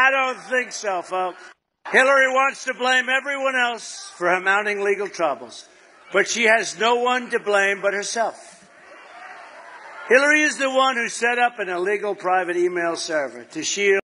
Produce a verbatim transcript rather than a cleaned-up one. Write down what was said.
I don't think so, folks. Hillary wants to blame everyone else for her mounting legal troubles, but she has no one to blame but herself. Hillary is the one who set up an illegal private email server to shield